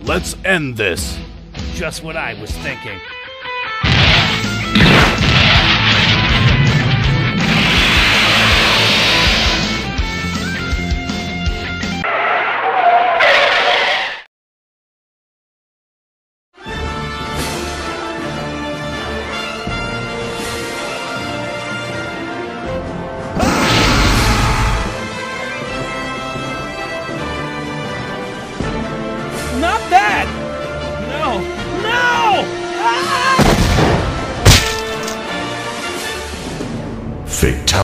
Let's end this. Just what I was thinking. Not that! No! No! Ah! Fatality.